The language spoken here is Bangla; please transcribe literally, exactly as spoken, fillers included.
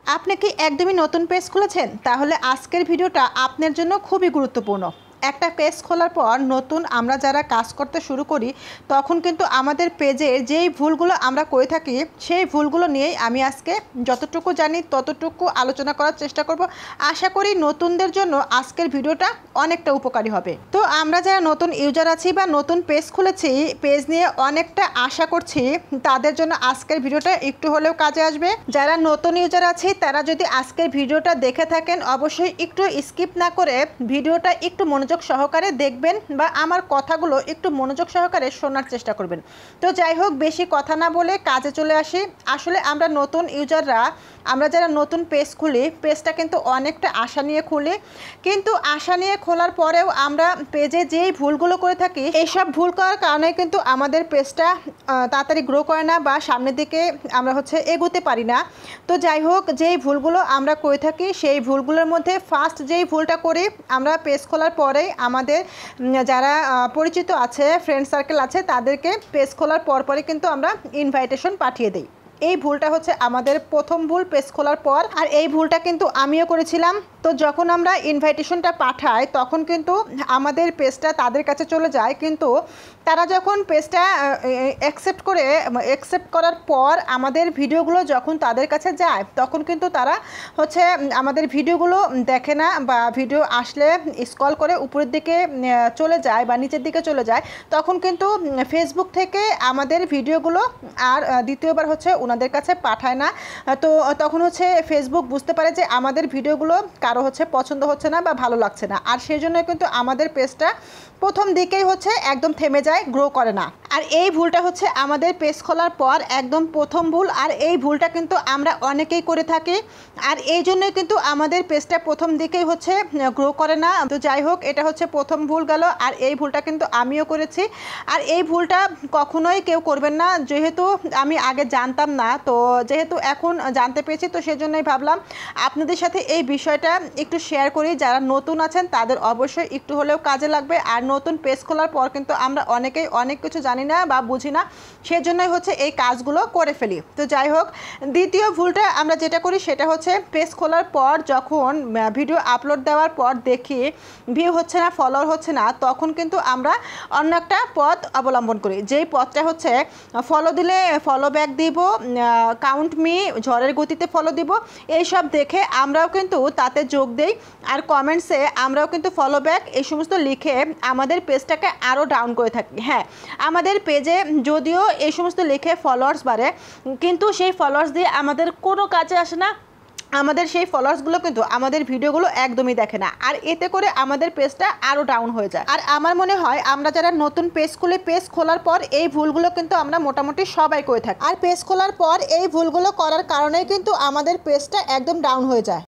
আপনি কি একদমই নতুন পেজ খুলেছেন? তাহলে আজকের ভিডিওটা আপনার জন্য খুবই গুরুত্বপূর্ণ। একটা পেজ খোলার পর নতুন আমরা যারা কাজ করতে শুরু করি তখন কিন্তু আমাদের পেজে যেই ভুলগুলো আমরা করে থাকি সেই ভুলগুলো নিয়েই আমি আজকে যতটুকু জানি ততটুকু আলোচনা করার চেষ্টা করব। আশা করি নতুনদের জন্য আজকের ভিডিওটা অনেকটা উপকারী হবে। তো আমরা যারা নতুন ইউজার আছি বা নতুন পেজ খুলেছি, পেজ নিয়ে অনেকটা আশা করছি, তাদের জন্য আজকের ভিডিওটা একটু হলেও কাজে আসবে। যারা নতুন ইউজার আছে তারা যদি আজকের ভিডিওটা দেখে থাকেন অবশ্যই একটু স্কিপ না করে ভিডিওটা একটু মনোযোগ সহকারে দেখবেন বা আমার কথাগুলো একটু মনোযোগ সহকারে শোনার চেষ্টা করবেন। তো যাই হোক, বেশি কথা না বলে কাজে চলে আসি। আসলে আমরা নতুন ইউজাররা, আমরা যারা নতুন পেজ খুলি, পেজটা কিন্তু অনেকটা আশা নিয়ে খুলি, কিন্তু আশা নিয়ে খোলার পরেও আমরা পেজে যেই ভুলগুলো করে থাকি এইসব ভুল করার কারণে কিন্তু আমাদের পেজটা তাড়াতাড়ি গ্রো করে না বা সামনের দিকে আমরা হচ্ছে এগোতে পারি না। তো যাই হোক, যেই ভুলগুলো আমরা করে থাকি সেই ভুলগুলোর মধ্যে ফার্স্ট যেই ভুলটা করি, আমরা পেজ খোলার পরে আমাদের যারা পরিচিত আছে, ফ্রেন্ড সার্কেল আছে, তাদেরকে পেজ খোলার পরপরই কিন্তু আমরা ইনভাইটেশন পাঠিয়ে দিই। এই ভুলটা হচ্ছে আমাদের প্রথম ভুল পেজ খোলার পর, আর এই ভুলটা কিন্তু আমিও করেছিলাম। তো যখন আমরা ইনভাইটেশনটা পাঠাই তখন কিন্তু আমাদের পেজটা তাদের কাছে চলে যায়, কিন্তু তারা যখন পেজটা অ্যাকসেপ্ট করে অ্যাকসেপ্ট করার পর আমাদের ভিডিওগুলো যখন তাদের কাছে যায় তখন কিন্তু তারা হচ্ছে আমাদের ভিডিওগুলো দেখে না, বা ভিডিও আসলে স্ক্রল করে উপরের দিকে চলে যায় বা নিচের দিকে চলে যায়। তখন কিন্তু ফেসবুক থেকে আমাদের ভিডিওগুলো আর দ্বিতীয়বার হচ্ছে ওনাদের কাছে পাঠায় না। তো তখন হচ্ছে ফেসবুক বুঝতে পারে যে আমাদের ভিডিওগুলো কারো হচ্ছে পছন্দ হচ্ছে না বা ভালো লাগছে না, আর সেই জন্য কিন্তু আমাদের পেজটা প্রথম দিকেই হচ্ছে একদম থেমে যায়, গ্রো করে না। আর এই ভুলটা হচ্ছে আমাদের পেজ খোলার পর একদম প্রথম ভুল, আর এই ভুলটা কিন্তু আমরা অনেকেই করে থাকি, আর এই জন্যই কিন্তু আমাদের পেজটা প্রথম দিকেই হচ্ছে গ্রো করে না। তো যাই হোক, এটা হচ্ছে প্রথম ভুল গেল, আর এই ভুলটা কিন্তু আমিও করেছি। আর এই ভুলটা কখনোই কেউ করবেন না, যেহেতু আমি আগে জানতাম না, তো যেহেতু এখন জানতে পেরেছি তো সেজন্যই ভাবলাম আপনাদের সাথে এই বিষয়টা একটু শেয়ার করি। যারা নতুন আছেন তাদের অবশ্যই একটু হলেও কাজে লাগবে। আর নতুন পেজ খোলার পর কিন্তু আমরা অনেকেই অনেক কিছু জানি না বা বুঝি না, সেজন্যই হচ্ছে এই কাজগুলো করে ফেলি। তো যাই হোক, দ্বিতীয় ভুলটা আমরা যেটা করি সেটা হচ্ছে পেজ খোলার পর যখন ভিডিও আপলোড দেওয়ার পর দেখি ভিউ হচ্ছে না, ফলোয়ার হচ্ছে না, তখন কিন্তু আমরা অন্য একটা পথ অবলম্বন করি। যেই পথটা হচ্ছে ফলো দিলে ফলো ব্যাক দিব, কাউন্ট মি, ঝড়ের গতিতে ফলো দিব, এইসব দেখে আমরাও কিন্তু তাতে যোগ দেই। আর কমেন্টসে আমরাও কিন্তু ফলো ব্যাক এই সমস্ত লিখে আমাদের পেজটাকে আরও ডাউন করে থাকি। হ্যাঁ, আমাদের পেজে যদিও এই সমস্ত লিখে ফলোয়ার্স বাড়ে, কিন্তু সেই ফলোয়ার্স দিয়ে আমাদের কোনো কাজে আসে না। আমাদের সেই ফলোয়ার্সগুলো কিন্তু আমাদের ভিডিওগুলো একদমই দেখে না, আর এতে করে আমাদের পেজটা আরও ডাউন হয়ে যায়। আর আমার মনে হয় আমরা যারা নতুন পেজ খুলে পেজ খোলার পর এই ভুলগুলো কিন্তু আমরা মোটামুটি সবাই করে থাকি, আর পেজ খোলার পর এই ভুলগুলো করার কারণেই কিন্তু আমাদের পেজটা একদম ডাউন হয়ে যায়।